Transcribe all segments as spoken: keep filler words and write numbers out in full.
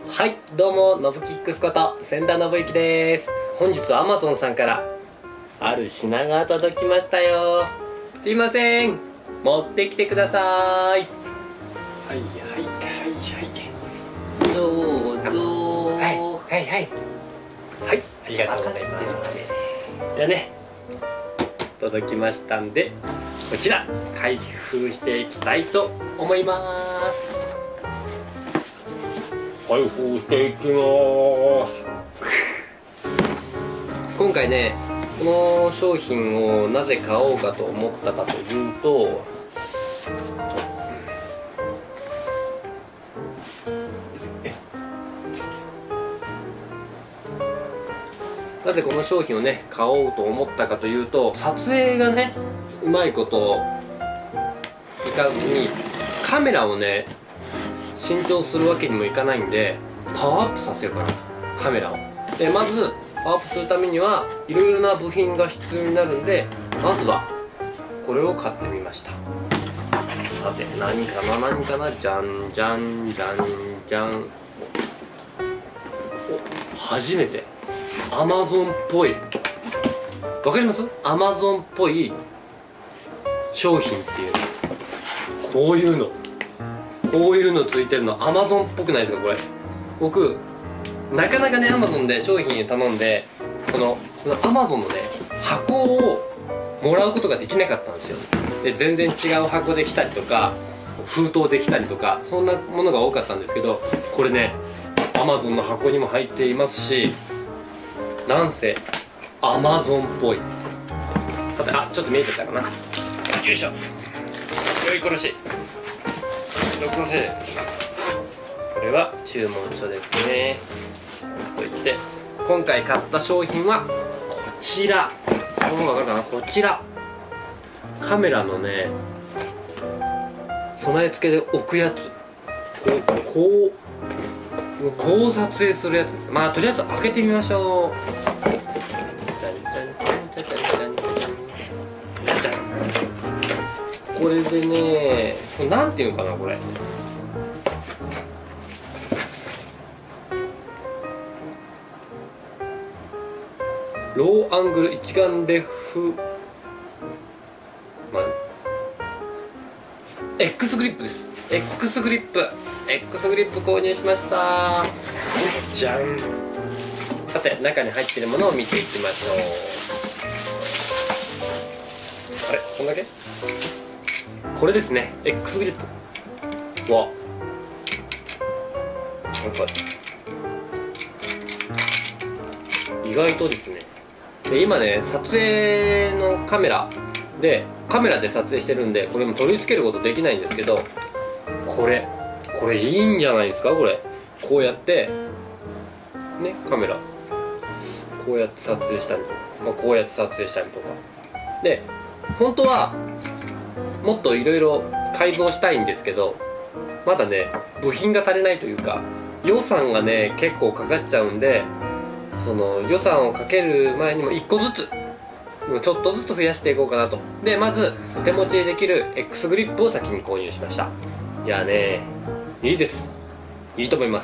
はい、どうもノブキックスこと千田信之です。本日は アマゾン さんからある品が届きましたよ。すいません、持ってきてください。はいはいはいはい、どうぞ。はいはいはいはい、ありがとうございます。ではね、届きましたんで、こちら開封していきたいと思います。開封していきます。今回ね、この商品をなぜ買おうかと思ったかというと、なぜこの商品をね買おうと思ったかというと、撮影がねうまいこといかずに、カメラをね新調するわけにもいかないんで、パワーアップさせようかなと、カメラを。でまずパワーアップするためにはいろいろな部品が必要になるんで、まずはこれを買ってみました。さて何かな何かな、じゃんじゃんじゃんじゃん。お、初めてアマゾンっぽい、わかります？アマゾンっぽい商品っていう、こういうのこういうのついてるのアマゾンっぽくないですかこれ。僕なかなかねアマゾンで商品頼んで、このアマゾンのね箱をもらうことができなかったんですよ。で全然違う箱で来たりとか、封筒で来たりとか、そんなものが多かったんですけど、これねアマゾンの箱にも入っていますし、なんせアマゾンっぽい。さて、あ、ちょっと見えてたかな。よいしょ、よい殺しよい殺し。これは注文書ですね。といって、今回買った商品はこちら。この方が分かるかな、こちらカメラのね備え付けで置くやつ。こうこうこう撮影するやつです。まあとりあえず開けてみましょう。じゃんじゃんじゃんじゃんじゃんじゃんじゃんじゃん。これでね、これなんていうのかな、これローアングル一眼レフ、まあ X グリップです。 X グリップ X グリップ購入しました。じゃん。さて中に入っているものを見ていきましょう。あれ、こんだけ？これですね、 X グリップわ、なんか意外とですね。で今ね撮影のカメラでカメラで撮影してるんで、これも取り付けることできないんですけど、これこれいいんじゃないですか。これこうやってね、カメラこうやって撮影したりとか、まあ、こうやって撮影したりとかで、本当はもっといろいろ改造したいんですけど、まだね部品が足りないというか、予算がね結構かかっちゃうんで、その予算をかける前にもいっこずつちょっとずつ増やしていこうかなと。でまず手持ちでできる X グリップを先に購入しました。いやね、いいです、いいと思います。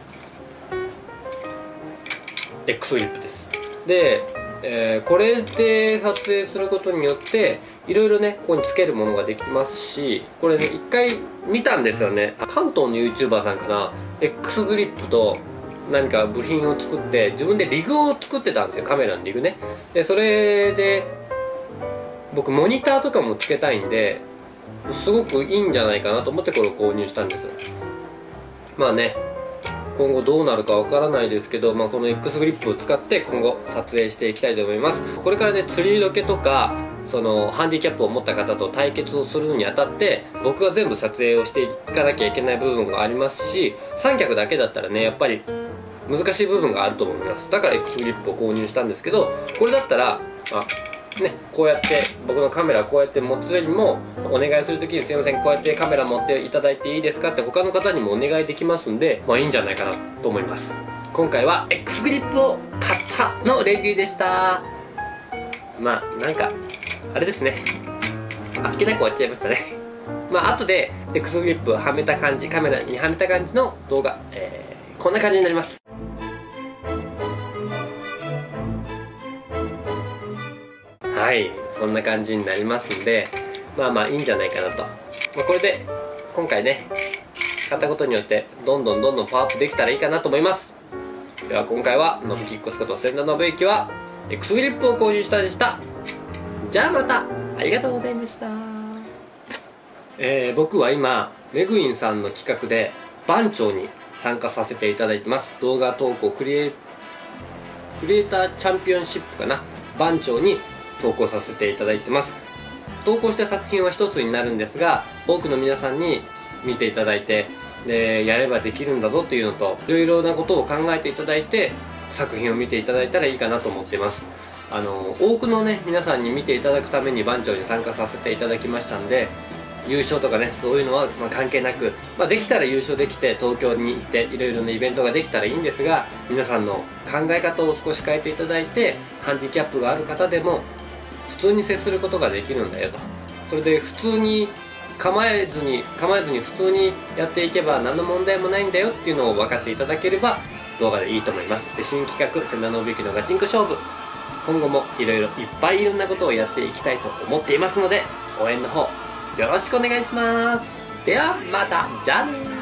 X グリップです。で、えー、これで撮影することによっていろいろねここにつけるものができますし、これね一回見たんですよね。関東の YouTuber さんかな、 X グリップと何か部品を作って自分でリグを作ってたんですよ、カメラのリグね。でそれで僕モニターとかもつけたいんで、すごくいいんじゃないかなと思ってこれを購入したんです。まあね今後どうなるかわからないですけど、まあ、この X グリップを使って今後撮影していきたいと思います。これからね釣りロケとかそのハンディキャップを持った方と対決をするのにあたって、僕が全部撮影をしていかなきゃいけない部分がありますし、三脚だけだったらねやっぱり難しい部分があると思います。だから X グリップを購入したんですけど、これだったらあね、こうやって僕のカメラこうやって持つよりも、お願いするときにすいませんこうやってカメラ持っていただいていいですかって他の方にもお願いできますんで、まあいいんじゃないかなと思います。今回は X グリップを買ったのレビューでした。まあなんかあれですね、あっけなく終わっちゃいましたね。まあ後で X グリップをはめた感じ、カメラにはめた感じの動画、えーこんな感じになります。はい、そんな感じになりますんで、まあまあいいんじゃないかなと。まあ、これで今回ね買ったことによってどんどんどんどんパワーアップできたらいいかなと思います。では今回はノブキックスこと千田信之は X グリップを購入したでした。じゃあまた、ありがとうございました。えー、僕は今メグインさんの企画で番長に参加させていただいてます。動画投稿クリエクリエイターチャンピオンシップかな、番長に投稿させていただいてます。投稿した作品は一つになるんですが、多くの皆さんに見ていただいて、でやればできるんだぞっていうのと、いろいろなことを考えていただいて作品を見ていただいたらいいかなと思っています。あの多くのね皆さんに見ていただくために番長に参加させていただきましたんで、優勝とかねそういうのはまあ関係なく、まあ、できたら優勝できて東京に行っていろいろなイベントができたらいいんですが、皆さんの考え方を少し変えていただいて、ハンディキャップがある方でも普通に接することができるんだよと。それで普通に構えずに構えずに普通にやっていけば何の問題もないんだよっていうのを分かっていただければ動画でいいと思います。で、新企画千田信之のガチンコ勝負、今後もいろいろいっぱいいろんなことをやっていきたいと思っていますので、応援の方よろしくお願いします。ではまた、じゃあねー。